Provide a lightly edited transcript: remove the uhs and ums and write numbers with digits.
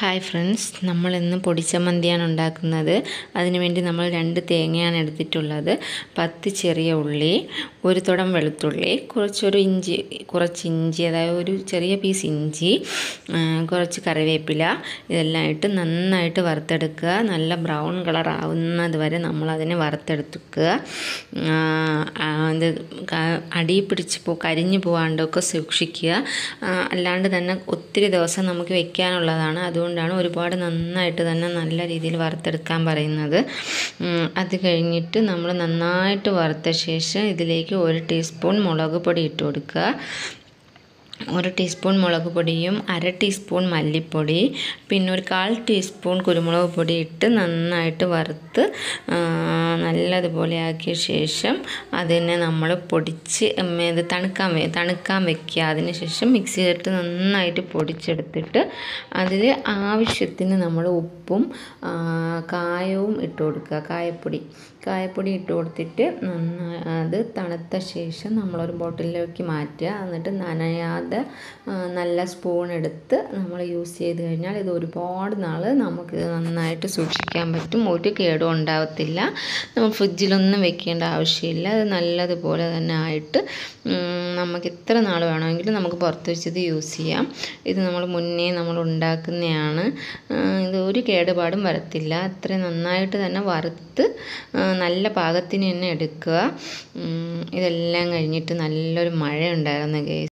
Hi friends, നമ്മളിന്ന് പൊടിച്ചമ്മന്തിയാണ് ഉണ്ടാക്കുന്നത്. അതിനുവേണ്ടി നമ്മൾ 2 തേങ്ങയാണ് എടുത്തിട്ടുള്ളത്. 10 ചെറിയ ഉള്ളി, ഒരു തുടം വെളുത്തുള്ളി, കുറച്ച് ഇഞ്ചി, അതായത് ഒരു ചെറിയ പീസ് ഇഞ്ചി, കുറച്ച് കറിവേപ്പില, ഇതെല്ലാം ഇട്ട് നന്നായിട്ട് വറുത്തെടുക്കുക. നല്ല ബ്രൗൺ കളർ ആവുന്നത് വരെ നമ്മളതിനെ വറുത്തെടുക്കുക. അത് അടിയിൽ പിടിച്ച് കരിഞ്ഞു പോകാണ്ടൊക്കെ സൂക്ഷിക്കുക. അല്ലാണ്ട് തന്നെ ഒത്തിരി ദിവസം നമുക്ക് വെക്കാനുള്ളതാണ്. അതുകൊണ്ടാണ് ഒരുപാട് നന്നായിട്ട് തന്നെ നല്ല രീതിയിൽ വറുത്തെടുക്കാൻ പറയുന്നത്. അത് കഴിഞ്ഞിട്ട് നമ്മൾ നന്നായിട്ട് വറുത്ത ശേഷം ഇതിലേക്ക് 1 ടീസ്പൂൺ മുളക് പൊടി ഇട്ട് കൊടുക്കുക. 1 ടീസ്പൂൺ മുളക് പൊടിയും 1/2 ടീസ്പൂൺ മല്ലിപ്പൊടി, പിന്നെ ഒരു 1/4 ടീസ്പൂൺ കുരുമുളക് പൊടി ഇട്ട് നന്നായിട്ട് വറുത്ത് നല്ലതുപോലെ ആക്കിയ ശേഷം അതിനെ നമ്മൾ പൊടിച്ച് ഇത് തണുക്കാൻ വെക്കുക. അതിന് ശേഷം മിക്സിയിലിട്ട് നന്നായിട്ട് പൊടിച്ചെടുത്തിട്ട് അതിൽ ആവശ്യത്തിന് നമ്മൾ ഉപ്പും കായവും ഇട്ട് കൊടുക്കുക. കായപ്പൊടി ഇട്ട് കൊടുത്തിട്ട് അത് തണുത്ത ശേഷം നമ്മളൊരു ബോട്ടിലിലേക്ക് മാറ്റുക. എന്നിട്ട് നനയാതെ നല്ല സ്പൂൺ എടുത്ത് നമ്മൾ യൂസ് ചെയ്ത് കഴിഞ്ഞാൽ ഇത് ഒരുപാട് നാൾ നമുക്കിത് നന്നായിട്ട് സൂക്ഷിക്കാൻ പറ്റും. ഒരു കേടും ഉണ്ടാവത്തില്ല. നമ്മൾ ഫ്രിഡ്ജിലൊന്നും വെക്കേണ്ട ആവശ്യമില്ല. അത് നല്ലതുപോലെ തന്നെ ആയിട്ട് നമുക്ക് എത്ര നാൾ വേണമെങ്കിലും നമുക്ക് പുറത്ത് വെച്ചത് യൂസ് ചെയ്യാം. ഇത് നമ്മൾ ഉണ്ടാക്കുന്നതാണ്. ഇത് ഒരു കേടുപാടും വരത്തില്ല. അത്രയും നന്നായിട്ട് തന്നെ വറുത്ത് നല്ല പാകത്തിന് തന്നെ എടുക്കുക. ഇതെല്ലാം കഴിഞ്ഞിട്ട് നല്ലൊരു മഴ ഉണ്ടായിരുന്നു ഗൈസ്.